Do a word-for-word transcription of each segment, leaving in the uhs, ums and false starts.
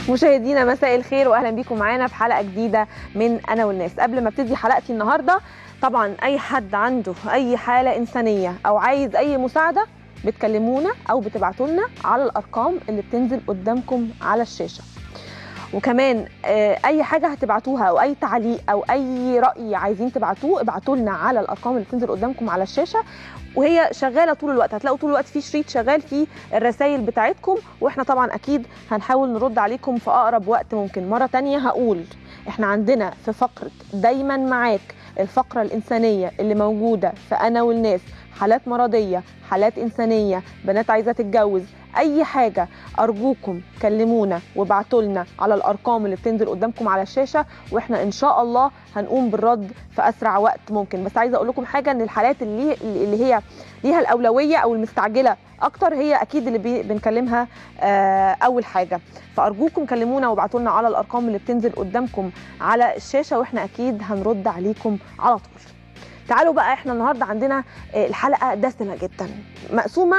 مشاهدينا مساء الخير واهلا بيكم معانا في حلقه جديده من انا والناس. قبل ما ابتدي حلقتي النهارده، طبعا اي حد عنده اي حاله انسانيه او عايز اي مساعده بتكلمونا او بتبعتوا لنا على الارقام اللي بتنزل قدامكم على الشاشه. وكمان اي حاجه هتبعتوها او اي تعليق او اي راي عايزين تبعتوه ابعتوا لنا على الارقام اللي بتنزل قدامكم على الشاشه، وهي شغاله طول الوقت. هتلاقوا طول الوقت في شريط شغال فيه الرسائل بتاعتكم، واحنا طبعا اكيد هنحاول نرد عليكم في اقرب وقت ممكن. مره تانية هقول احنا عندنا في فقره دايما معاك، الفقره الانسانيه اللي موجوده في انا والناس، حالات مرضيه، حالات انسانيه، بنات عايزه تتجوز، اي حاجه ارجوكم كلمونا وابعتوا لنا على الارقام اللي بتنزل قدامكم على الشاشه، واحنا ان شاء الله هنقوم بالرد في اسرع وقت ممكن. بس عايزه اقول لكم حاجه، ان الحالات اللي اللي هي ليها الاولويه او المستعجله اكتر هي اكيد اللي بنكلمها اول حاجه. فارجوكم كلمونا وابعتوا لنا على الارقام اللي بتنزل قدامكم على الشاشه، واحنا اكيد هنرد عليكم على طول. تعالوا بقى، احنا النهارده عندنا الحلقه دسمه جدا، مقسومه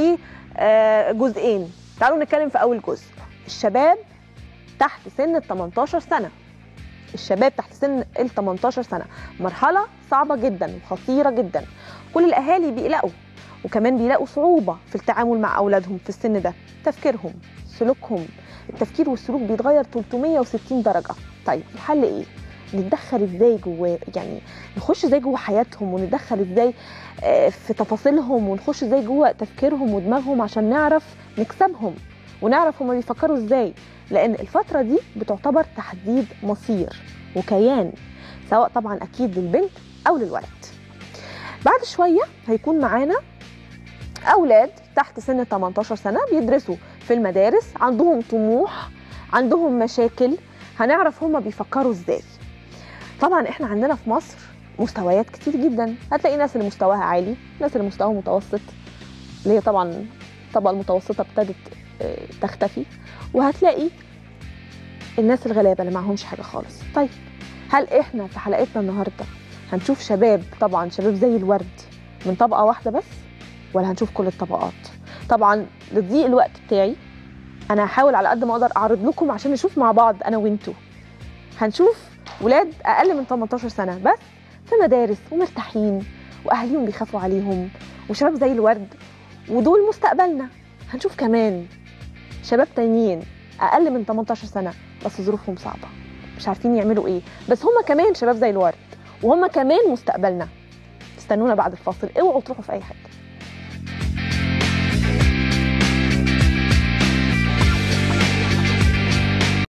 لجزئين. تعالوا نتكلم في اول جزء، الشباب تحت سن ال تمنتاشر سنه. الشباب تحت سن ال تمنتاشر سنه مرحله صعبه جدا وخطيره جدا. كل الاهالي بيقلقوا، وكمان بيلاقوا صعوبه في التعامل مع اولادهم في السن ده. تفكيرهم، سلوكهم، التفكير والسلوك بيتغير ثلاثمية وستين درجه. طيب الحل ايه؟ نتدخل ازاي جوه، يعني نخش ازاي جوه حياتهم، ونتدخل ازاي في تفاصيلهم، ونخش ازاي جوه تفكيرهم ودماغهم عشان نعرف نكسبهم ونعرف هما بيفكروا ازاي. لان الفتره دي بتعتبر تحديد مصير وكيان، سواء طبعا اكيد للبنت او للولد. بعد شويه هيكون معانا اولاد تحت سن تمنتاشر سنه بيدرسوا في المدارس، عندهم طموح، عندهم مشاكل، هنعرف هما بيفكروا ازاي. طبعا احنا عندنا في مصر مستويات كتير جدا، هتلاقي ناس اللي مستواها عالي، ناس اللي مستواها متوسط، اللي هي طبعا الطبقه المتوسطه ابتدت تختفي، وهتلاقي الناس الغلابه اللي معهمش حاجه خالص. طيب هل احنا في حلقتنا النهارده هنشوف شباب، طبعا شباب زي الورد من طبقه واحده بس، ولا هنشوف كل الطبقات؟ طبعا لضيق الوقت بتاعي انا هحاول على قد ما اقدر اعرض لكم عشان نشوف مع بعض انا وانتوا. هنشوف ولاد اقل من تمنتاشر سنه بس في مدارس ومرتاحين واهاليهم بيخافوا عليهم، وشباب زي الورد، ودول مستقبلنا. هنشوف كمان شباب تانيين اقل من تمنتاشر سنه بس ظروفهم صعبه، مش عارفين يعملوا ايه، بس هم كمان شباب زي الورد وهم كمان مستقبلنا. استنونا بعد الفاصل، اوعوا تروحوا في اي حته.